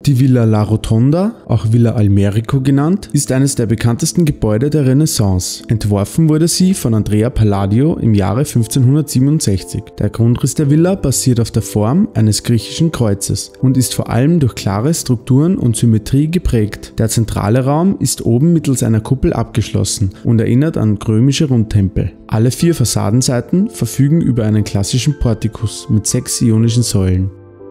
Die Villa La Rotonda, auch Villa Almerico genannt, ist eines der bekanntesten Gebäude der Renaissance. Entworfen wurde sie von Andrea Palladio im Jahre 1567. Der Grundriss der Villa basiert auf der Form eines griechischen Kreuzes und ist vor allem durch klare Strukturen und Symmetrie geprägt. Der zentrale Raum ist oben mittels einer Kuppel abgeschlossen und erinnert an römische Rundtempel. Alle 4 Fassadenseiten verfügen über einen klassischen Portikus mit 6 ionischen Säulen.